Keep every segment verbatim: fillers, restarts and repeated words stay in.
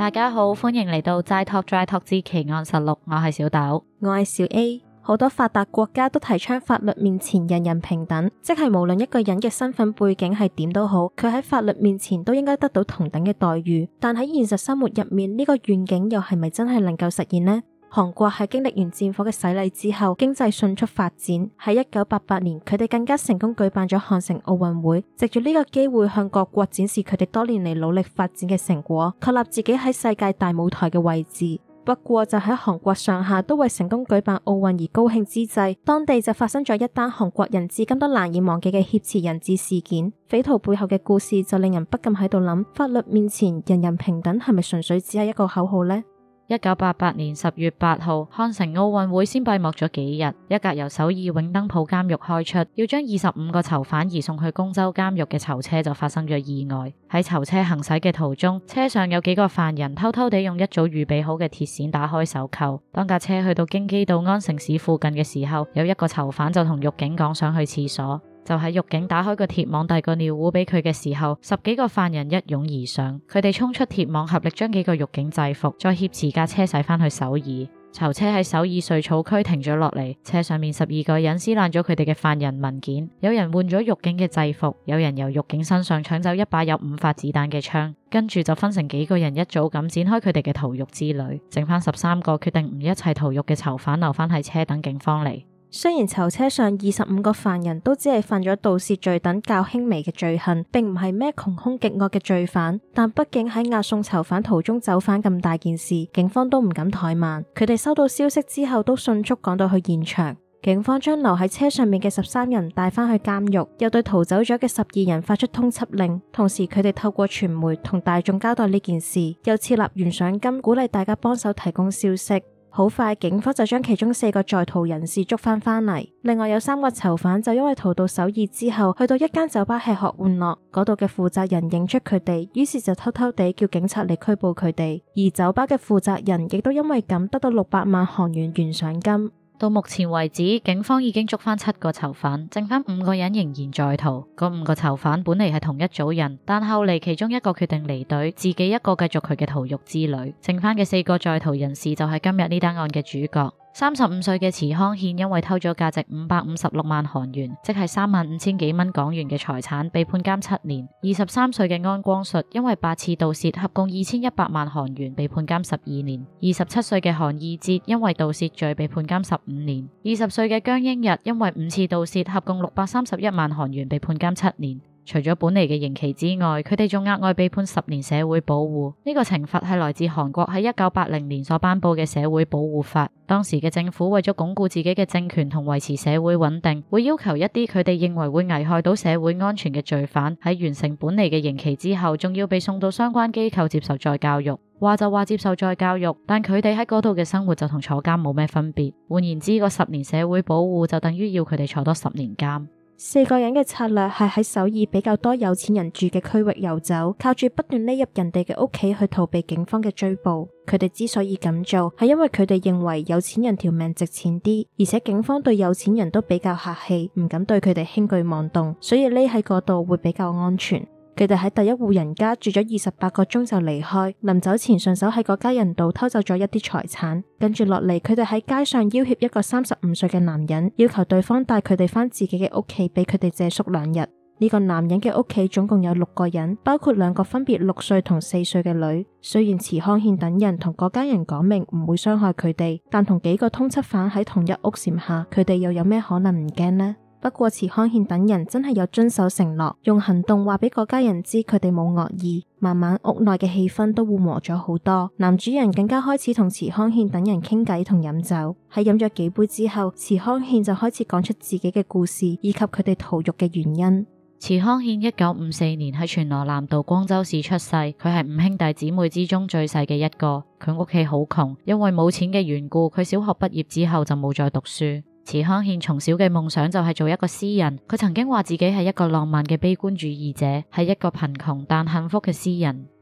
大家好，歡迎嚟到齋 Talk 齋 Talk 之奇案實錄，我係小豆， 我係小 A。好多發達國家都提倡法律面前人人平等，即係無論一個人嘅身份背景係點都好，佢喺法律面前都應該得到同等嘅待遇。但喺現實生活入面，呢個願景又係咪真係能夠實現呢？韓國喺經歷完戰火嘅洗禮之後，經濟迅速發展。喺一九八八年，佢哋更加成功舉辦咗漢城奧運會，藉住呢個機會向各國展示佢哋多年嚟努力發展嘅成果，確立自己喺世界大舞台嘅位置。不過就喺韓國上下都為成功舉辦奧運而高興之際，當地就發生咗一單韓國人至今都難以忘記嘅挾持人質事件。匪徒背後嘅故事就令人不禁喺度諗，法律面前人人平等係咪純粹只係一個口號呢？ 一九八八年十月八號，漢城奧運會先閉幕咗幾日，一架由首爾永登浦監獄開出，要將二十五個囚犯移送去公州監獄嘅囚車就發生咗意外。喺囚車行駛嘅途中，車上有幾個犯人偷偷地用一早預備好嘅鐵線打開手扣。當架車去到京畿道安城市附近嘅時候，有一個囚犯就同獄警講想去廁所。就喺獄警打開個鐵網遞個尿壺俾佢嘅時候，十幾個犯人一擁而上，佢哋衝出鐵網，合力將幾個獄警制服，再挾持架車駛返去首爾。囚車喺首爾瑞草區停咗落嚟，車上面十二個人撕爛咗佢哋嘅犯人文件，有人換咗獄警嘅制服，有人由獄警身上搶走一把有五發子彈嘅槍，跟住就分成幾個人一組咁展開佢哋嘅逃獄之旅，剩返十三個決定唔一齊逃獄嘅囚犯留返喺車等警方嚟。 雖然囚車上二十五個犯人都只係犯咗盜竊罪等較輕微嘅罪行，並唔係咩窮兇極惡嘅罪犯，但畢竟喺押送囚犯途中走返咁大件事，警方都唔敢怠慢。佢哋收到消息之後都迅速趕到去現場，警方將留喺車上面嘅十三人帶返去監獄，又對逃走咗嘅十二人發出通緝令，同時佢哋透過傳媒同大眾交代呢件事，又設立懸賞金鼓勵大家幫手提供消息。好快，警方就將其中四個在逃人士捉返返嚟。另外有三個囚犯就因為逃到首爾之後，去到一間酒吧吃喝玩樂，嗰度嘅負責人認出佢哋，於是就偷偷地叫警察嚟拘捕佢哋。而酒吧嘅負責人亦都因為咁得到六百萬韓元懸賞金。 到目前為止，警方已經捉返七個囚犯，剩返五個人仍然在逃。嗰五個囚犯本嚟係同一組人，但後嚟其中一個決定離隊，自己一個繼續佢嘅逃獄之旅。剩返嘅四個在逃人士就係今日呢單案嘅主角。三十五歲嘅池康憲因為偷咗價值五百五十六萬韓元，即係三萬五千幾蚊港元嘅財產，被判監七年。二十三歲嘅安光術因為八次盜竊，合共二千一百萬韓元，被判監十二年。二十七歲嘅韓義哲因為盜竊罪被判監十五年。二十歲嘅姜英日因為五次盜竊，合共六百三十一萬韓元，被判監七年。除咗本嚟嘅刑期之外，佢哋仲額外被判十年社會保護。呢個懲罰係來自韓國喺一九八零年所頒布嘅社會保護法。當時嘅政府為咗鞏固自己嘅政權同維持社會穩定，會要求一啲佢哋認為會危害到社會安全嘅罪犯喺完成本嚟嘅刑期之後，仲要被送到相關機構接受再教育。話就話接受再教育，但佢哋喺嗰度嘅生活就同坐監冇咩分別。換言之，個十年社會保護就等於要佢哋坐多十年監。 四個人嘅策略係喺首爾比較多有錢人住嘅區域遊走，靠住不斷匿入人哋嘅屋企去逃避警方嘅追捕。佢哋之所以咁做，係因為佢哋認為有錢人條命值錢啲，而且警方對有錢人都比較客氣，唔敢對佢哋輕舉妄動，所以匿喺嗰度會比較安全。佢哋喺第一戶人家住咗二十八個鐘就離開，臨走前順手喺嗰家人度偷走咗一啲財產，跟住落嚟佢哋喺街上要挾一個三十五歲嘅男人，要求對方帶佢哋返自己嘅屋企俾佢哋借宿兩日。呢個男人嘅屋企總共有六個人，包括兩個分別六歲同四歲嘅女。雖然池康憲等人同嗰家人講明唔會傷害佢哋，但同幾個通緝犯喺同一屋檐下，佢哋又有咩可能唔驚呢？不過池康憲等人真係有遵守承諾，用行動話俾嗰家人知佢哋冇惡意。慢慢屋內嘅氣氛都緩和咗好多，男主人更加開始同池康憲等人傾偈同飲酒。喺飲咗幾杯之後，池康憲就開始講出自己嘅故事以及佢哋逃獄嘅原因。 池康憲一九五四年喺全羅南道光州市出世，佢係五兄弟姊妹之中最細嘅一個。佢屋企好窮，因為冇錢嘅緣故，佢小學畢業之後就冇再讀書。池康憲從小嘅夢想就係做一個詩人，佢曾經話自己係一個浪漫嘅悲觀主義者，係一個貧窮但幸福嘅詩人。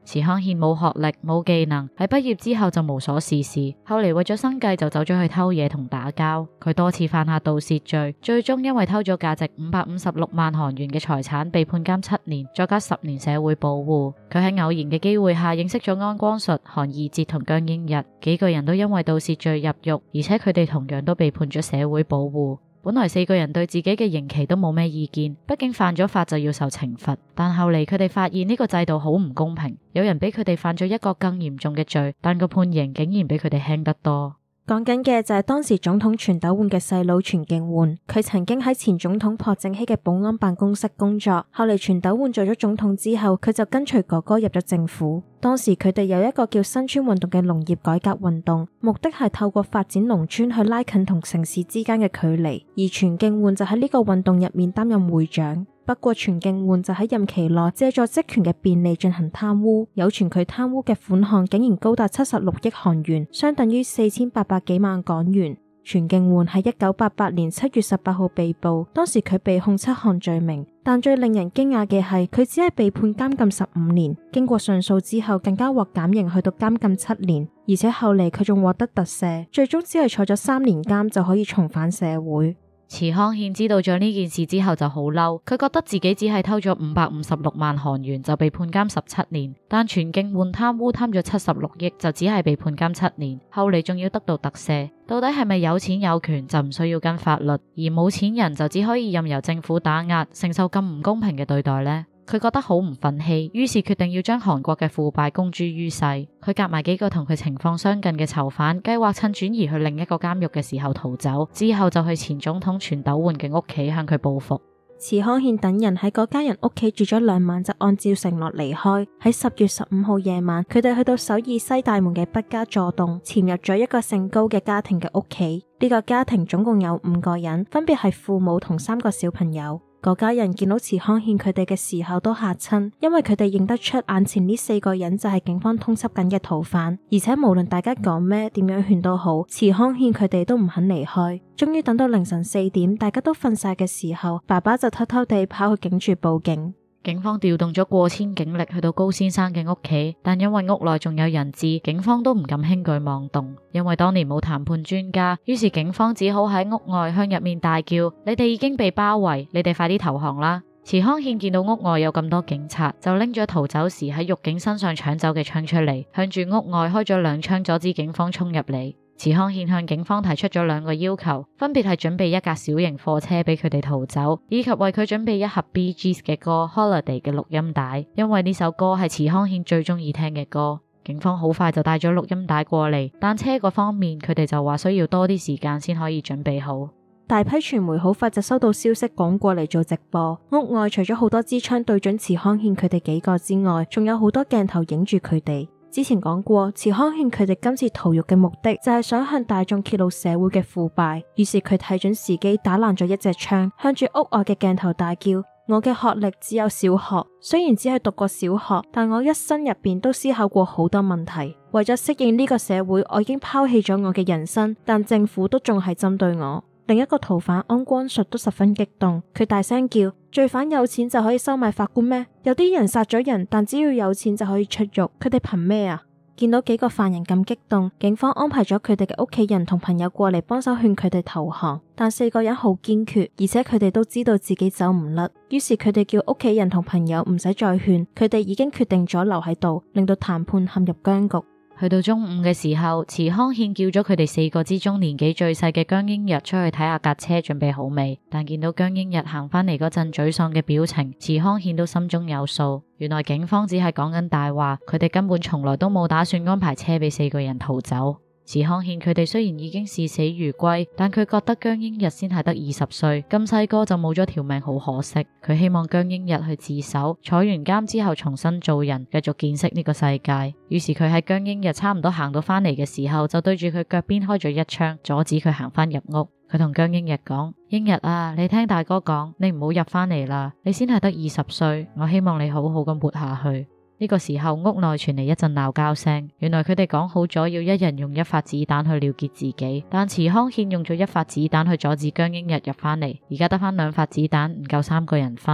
池康憲冇學歷冇技能，喺畢業之後就無所事事，後嚟為咗生計就走咗去偷嘢同打交。佢多次犯下盜竊罪，最終因為偷咗價值五百五十六萬韓元嘅財產被判監七年，再加十年社會保護。佢喺偶然嘅機會下認識咗安光術、韓義哲同姜英日，幾個人都因為盜竊罪入獄，而且佢哋同樣都被判咗社會保護。本來四個人對自己嘅刑期都冇咩意見，畢竟犯咗法就要受懲罰。但後嚟佢哋發現呢個制度好唔公平，有人比佢哋犯咗一個更嚴重嘅罪，但個判刑竟然比佢哋輕得多。 講緊嘅就係當時總統全斗煥嘅細佬全敬煥，佢曾經喺前總統朴正熙嘅保安辦公室工作，後嚟全斗煥做咗總統之後，佢就跟隨哥哥入咗政府。當時佢哋有一個叫新村運動嘅農業改革運動，目的係透過發展農村去拉近同城市之間嘅距離，而全敬煥就喺呢個運動入面擔任會長。不過全敬煥就喺任期內借助職權嘅便利進行貪污，有傳佢貪污嘅款項竟然高達七十六億韓元，相當於四千八百幾萬港元。全敬煥喺一九八八年七月十八號被捕，當時佢被控七項罪名，但最令人驚訝嘅係佢只係被判監禁十五年，經過上訴之後更加獲減刑去到監禁七年，而且後嚟佢仲獲得特赦，最終只係坐咗三年監就可以重返社會。 池康憲知道咗呢件事之後就好嬲，佢覺得自己只係偷咗五百五十六萬韓元就被判監十七年，但全敬煥貪污貪咗七十六億就只係被判監七年，後嚟仲要得到特赦。到底係咪有錢有權就唔需要跟法律，而冇錢人就只可以任由政府打壓，承受咁唔公平嘅對待呢？佢覺得好唔忿氣，於是決定要將韓國嘅腐敗公諸於世。佢夾埋幾個同佢情況相近嘅囚犯，計劃趁轉移去另一個監獄嘅時候逃走，之後就去前總統全斗煥嘅屋企向佢報復。 池康憲等人喺嗰家人屋企住咗兩晚，就按照承諾離開。喺十月十五號夜晚，佢哋去到首爾西大門嘅北家座洞，潛入咗一個姓高嘅家庭嘅屋企。呢個家庭總共有五個人，分別係父母同三個小朋友。嗰家人見到池康憲佢哋嘅時候都嚇親，因為佢哋認得出眼前呢四個人就係警方通緝緊嘅逃犯，而且無論大家講咩點樣勸都好，池康憲佢哋都唔肯離開。終於等到凌晨四點，大家都瞓晒嘅時候，爸爸就偷偷地跑去警署報警。 警方調動咗過千警力去到高先生嘅屋企，但因為屋內仲有人質，警方都唔敢輕舉妄動。因為當年冇談判專家，於是警方只好喺屋外向入面大叫：你哋已經被包圍，你哋快啲投降啦！池康憲見到屋外有咁多警察，就拎咗逃走時喺獄警身上搶走嘅槍出嚟，向住屋外開咗兩槍，阻止警方衝入嚟。池康憲向警方提出咗兩個要求，分別係準備一架小型貨車俾佢哋逃走，以及為佢準備一盒 Bee Gees 嘅歌 Holiday 嘅錄音帶，因為呢首歌係池康憲最中意聽嘅歌。警方好快就帶咗錄音帶過嚟，但車嗰方面佢哋就話需要多啲時間先可以準備好。 大批傳媒好快就收到消息趕過嚟做直播，屋外除咗好多支槍對準池康憲佢哋幾個之外，仲有好多鏡頭影住佢哋。之前講過，池康憲佢哋今次逃獄嘅目的就係想向大眾揭露社會嘅腐敗，於是佢睇準時機打爛咗一隻槍，向住屋外嘅鏡頭大叫：我嘅學歷只有小學，雖然只係讀過小學，但我一生入邊都思考過好多問題。為咗適應呢個社會，我已經拋棄咗我嘅人生，但政府都仲係針對我。另一個逃犯安光術都十分激動，佢大聲叫：罪犯有錢就可以收買法官咩？有啲人殺咗人，但只要有錢就可以出獄，佢哋憑咩啊？見到幾個犯人咁激動，警方安排咗佢哋嘅屋企人同朋友過嚟幫手勸佢哋投降，但四個人好堅決，而且佢哋都知道自己走唔甩，於是佢哋叫屋企人同朋友唔使再勸，佢哋已經決定咗留喺度，令到談判陷入僵局。 去到中午嘅時候，池康憲叫咗佢哋四個之中年紀最細嘅姜英日出去睇下架車準備好未，但見到姜英日行返嚟嗰陣沮喪嘅表情，池康憲都心中有數。原來警方只係講緊大話，佢哋根本從來都冇打算安排車俾四個人逃走。池康憲佢哋雖然已經視死如歸，但佢覺得姜英日先係得二十歲，咁細個就冇咗條命，好可惜。佢希望姜英日去自首，坐完監之後重新做人，繼續見識呢個世界。於是佢喺姜英日差唔多行到返嚟嘅時候，就對住佢腳邊開咗一槍，阻止佢行返入屋。佢同姜英日講：英日啊，你聽大哥講，你唔好入返嚟啦，你先係得二十歲，我希望你好好咁活下去。呢個時候屋內傳嚟一陣鬧交聲，原來佢哋講好咗要一人用一發子彈去了結自己，但池康憲用咗一發子彈去阻止姜英日入返嚟，而家得返兩發子彈，唔夠三個人分。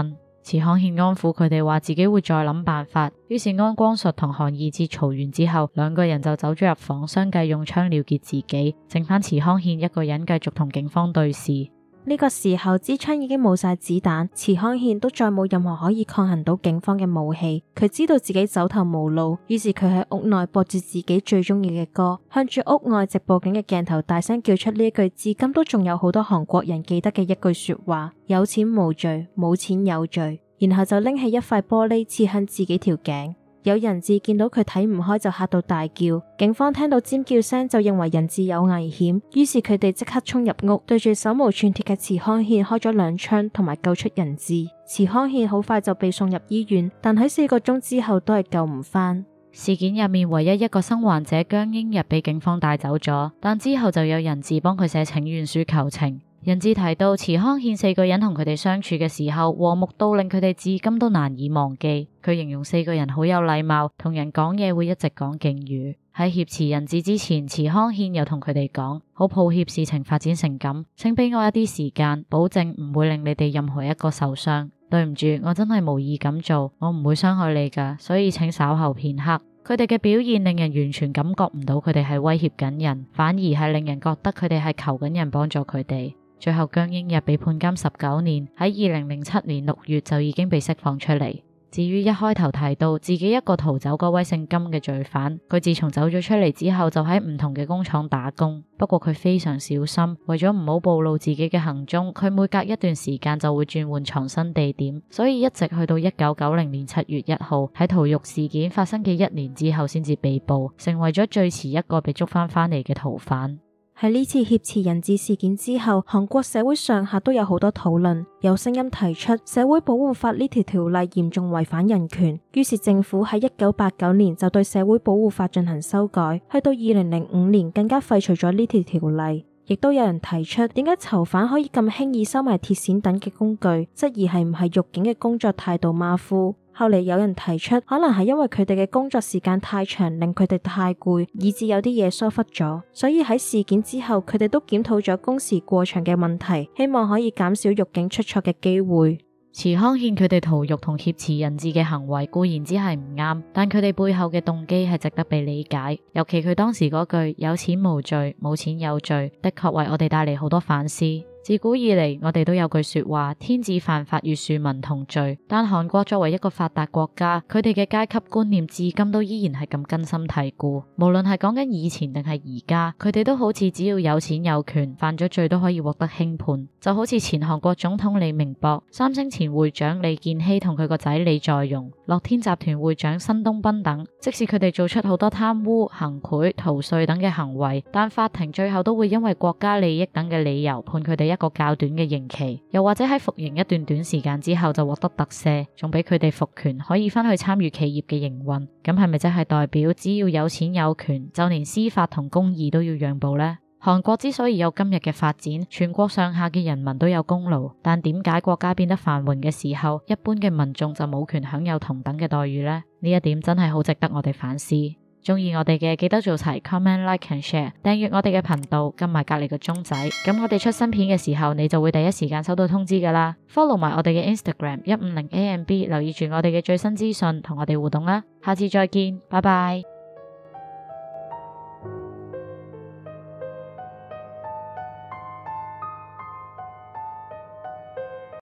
池康憲安撫佢哋話自己會再諗辦法，於是安光術同韓義哲嘈完之後，兩個人就走咗入房，相繼用槍了結自己，剩翻池康憲一個人繼續同警方對視。 呢個時候支槍已經冇晒子彈，池康憲都再冇任何可以抗衡到警方嘅武器。佢知道自己走投無路，於是佢喺屋內播住自己最中意嘅歌，向住屋外直播緊嘅鏡頭大聲叫出呢一句至今都仲有好多韓國人記得嘅一句說話：有錢無罪，冇錢有罪。然後就拎起一塊玻璃刺向自己條頸。有人質見到佢睇唔開就嚇到大叫，警方聽到尖叫聲就認為人質有危險，於是佢哋即刻衝入屋，對住手無寸鐵嘅池康憲開咗兩槍，同埋救出人質。池康憲好快就被送入醫院，但喺四個鐘之後都係救唔返。 事件入面唯一一個生還者姜英日被警方帶走咗，但之後就有人質幫佢寫請願書求情。人質提到池康憲四個人同佢哋相處嘅時候，和睦到令佢哋至今都難以忘記。佢形容四個人好有禮貌，同人講嘢會一直講敬語。喺挾持人質之前，池康憲又同佢哋講：好抱歉事情發展成咁，請俾我一啲時間，保證唔會令你哋任何一個受傷。對唔住，我真係無意咁做，我唔會傷害你㗎，所以請稍後片刻。佢哋嘅表現令人完全感覺唔到佢哋係威脅緊人，反而係令人覺得佢哋係求緊人幫助佢哋。最後姜英日被判監十九年，喺二零零七年六月就已經被釋放出嚟。至於一開頭提到自己一個逃走嗰位姓金嘅罪犯，佢自從走咗出嚟之後就喺唔同嘅工廠打工，不過佢非常小心，為咗唔好暴露自己嘅行蹤，佢每隔一段時間就會轉換藏身地點，所以一直去到一九九零年七月一號喺逃獄事件發生嘅一年之後先至被捕，成為咗最遲一個被捉翻返嚟嘅逃犯。 喺呢次挾持人質事件之後，韓國社會上下都有好多討論，有聲音提出社會保護法呢條條例嚴重違反人權，於是政府喺一九八九年就對社會保護法進行修改，去到二零零五年更加廢除咗呢條條例。亦都有人提出點解囚犯可以咁輕易收埋鐵線等嘅工具，質疑係唔係獄警嘅工作態度馬虎。後嚟有人提出，可能係因為佢哋嘅工作時間太長，令佢哋太攰，以致有啲嘢疏忽咗。所以喺事件之後，佢哋都檢討咗工時過長嘅問題，希望可以減少獄警出錯嘅機會。 池康憲佢哋逃獄同挾持人質嘅行為固然之係唔啱，但佢哋背後嘅動機係值得被理解。尤其佢當時嗰句有錢無罪，冇錢有罪，的確為我哋帶嚟好多反思。自古以嚟，我哋都有句說話：天子犯法與庶民同罪。但韓國作為一個發達國家，佢哋嘅階級觀念至今都依然係咁根深蒂固。無論係講緊以前定係而家，佢哋都好似只要有錢有權，犯咗罪都可以獲得輕判。就好似前韓國總統李明博、三星前會長李健熙同佢個仔李在鎔、樂天集團會長申東斌等，即使佢哋做出好多貪污、行賄、逃稅等嘅行為，但法庭最後都會因為國家利益等嘅理由判佢哋一個較短嘅刑期，又或者喺服刑一段短時間之後就獲得特赦，仲俾佢哋復權，可以翻去參與企業嘅營運。咁係咪真係代表只要有錢有權，就連司法同公義都要讓步呢？韓國之所以有今日嘅發展，全國上下嘅人民都有功勞，但點解國家變得繁榮嘅時候，一般嘅民眾就冇權享有同等嘅待遇呢？呢一點真係好值得我哋反思。中意我哋嘅記得做齊 comment like and share， 訂閱我哋嘅頻道，撳埋隔籬個鐘仔，咁我哋出新片嘅時候，你就會第一時間收到通知噶啦。Follow 埋我哋嘅 Instagram 一五零 A M B， 留意住我哋嘅最新資訊，同我哋互動啦。下次再見，拜拜。